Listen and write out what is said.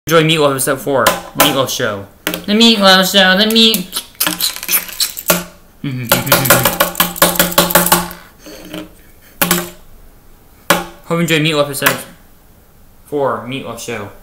Enjoy Meatloaf episode 4. Meatloaf show. The Meatloaf show. The meat. Hope you enjoy Meatloaf episode 4. Meatloaf show.